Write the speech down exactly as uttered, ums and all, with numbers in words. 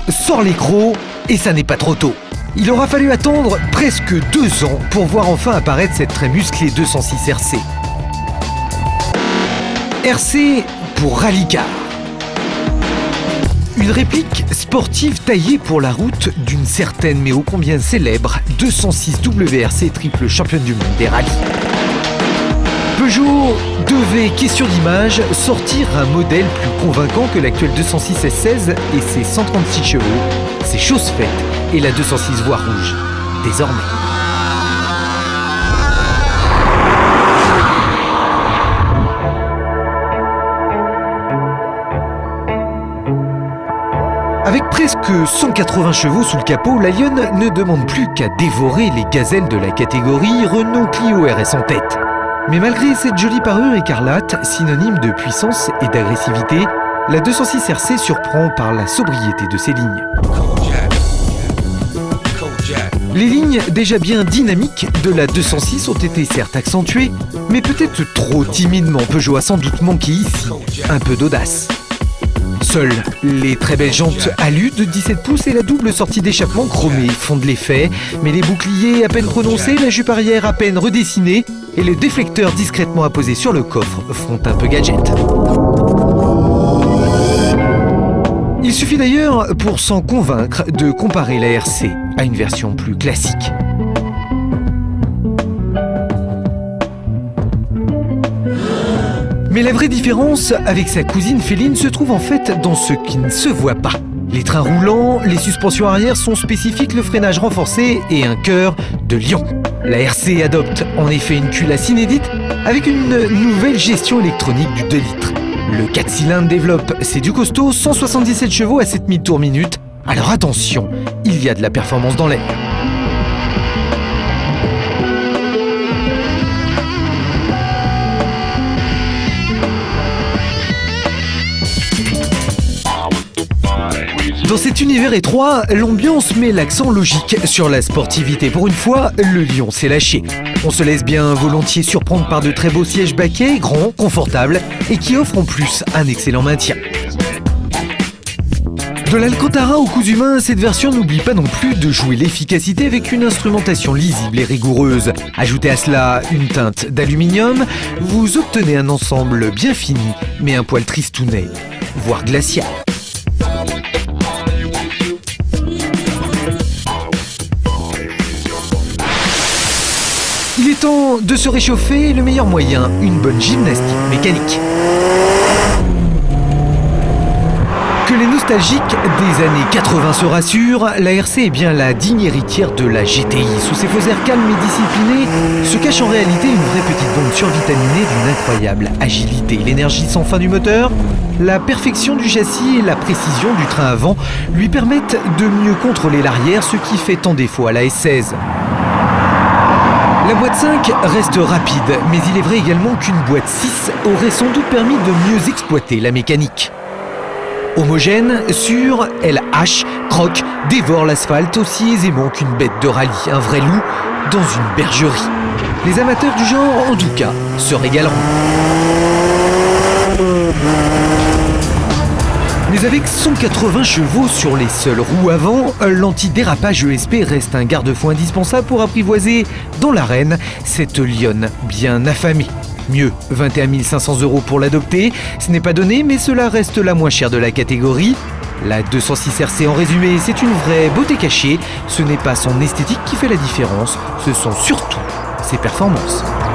sort les crocs et ça n'est pas trop tôt. Il aura fallu attendre presque deux ans pour voir enfin apparaître cette très musclée deux cent six R C. R C pour Rallycar. Une réplique sportive taillée pour la route d'une certaine mais ô combien célèbre deux cent six W R C triple championne du monde des rallyes. Peugeot devait, question d'image, sortir un modèle plus convaincant que l'actuel deux cent six S seize et ses cent trente-six chevaux. C'est chose faite et la deux cent six voit rouge, désormais. Avec presque cent quatre-vingts chevaux sous le capot, la Lionne ne demande plus qu'à dévorer les gazelles de la catégorie, Renault Clio R S en tête. Mais malgré cette jolie parure écarlate, synonyme de puissance et d'agressivité, la deux cent six R C surprend par la sobriété de ses lignes. Les lignes déjà bien dynamiques de la deux cent six ont été certes accentuées, mais peut-être trop timidement. Peugeot a sans doute manqué ici un peu d'audace. Seules les très belles jantes alu de dix-sept pouces et la double sortie d'échappement chromée font de l'effet, mais les boucliers à peine prononcés, la jupe arrière à peine redessinée et le déflecteur discrètement apposé sur le coffre font un peu gadget. Il suffit d'ailleurs pour s'en convaincre de comparer la R C à une version plus classique. Mais la vraie différence avec sa cousine féline se trouve en fait dans ce qui ne se voit pas. Les trains roulants, les suspensions arrière sont spécifiques, le freinage renforcé et un cœur de lion. La R C adopte en effet une culasse inédite avec une nouvelle gestion électronique du deux litres. Le quatre cylindres développe, c'est du costaud, cent soixante-dix-sept chevaux à sept mille tours minute. Alors attention, il y a de la performance dans l'air. Dans cet univers étroit, l'ambiance met l'accent logique sur la sportivité. Pour une fois, le lion s'est lâché. On se laisse bien volontiers surprendre par de très beaux sièges baquets, grands, confortables et qui offrent en plus un excellent maintien. De l'Alcantara aux coups humains, cette version n'oublie pas non plus de jouer l'efficacité avec une instrumentation lisible et rigoureuse. Ajoutez à cela une teinte d'aluminium, vous obtenez un ensemble bien fini, mais un poil tristounet, voire glacial. Il est temps de se réchauffer, le meilleur moyen, une bonne gymnastique mécanique. Que les nostalgiques des années quatre-vingts se rassurent, la R C est bien la digne héritière de la G T I. Sous ses faux airs calmes et disciplinés se cache en réalité une vraie petite bombe survitaminée d'une incroyable agilité. L'énergie sans fin du moteur, la perfection du châssis et la précision du train avant lui permettent de mieux contrôler l'arrière, ce qui fait tant défaut à la S seize. La boîte cinq reste rapide, mais il est vrai également qu'une boîte six aurait sans doute permis de mieux exploiter la mécanique. Homogène, sûre, elle hache, croque, dévore l'asphalte aussi aisément qu'une bête de rallye, un vrai loup dans une bergerie. Les amateurs du genre, en tout cas, se régaleront. Mais avec cent quatre-vingts chevaux sur les seules roues avant, l'antidérapage E S P reste un garde-fou indispensable pour apprivoiser dans l'arène cette lionne bien affamée. Mieux, vingt et un mille cinq cents euros pour l'adopter, ce n'est pas donné, mais cela reste la moins chère de la catégorie. La deux cent six R C en résumé, c'est une vraie beauté cachée. Ce n'est pas son esthétique qui fait la différence, ce sont surtout ses performances.